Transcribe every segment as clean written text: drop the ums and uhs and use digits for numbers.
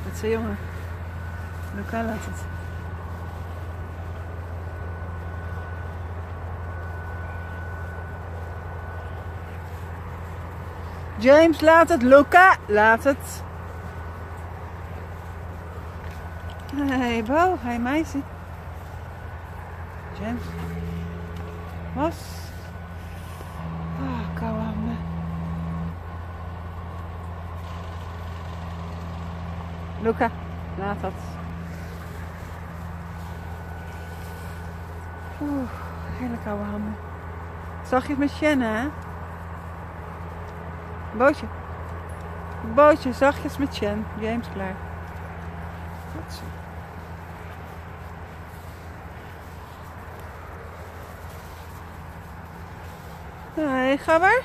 het, zei jongen. Luca laat het. James laat het, Luca laat het. Hey Bo, hey meisje. James. Was. Ah, koude handen. Luca, laat dat. Oeh, hele koude handen. Zachtjes met Shanna, hè? Bootje. Bootje, zachtjes met Shan. James klaar. Goed zo. Hey, ga maar.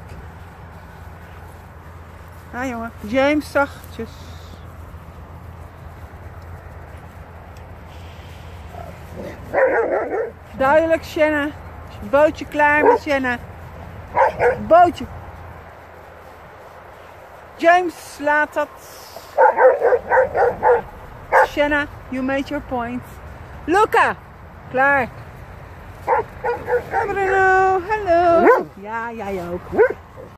Ah jongen. James, zachtjes. Duidelijk, Shanna. Bootje klaar met Shanna. Bootje. James, laat dat. Shanna, you made your point. Luca, klaar. Bruno, hallo. Ja, jij ook.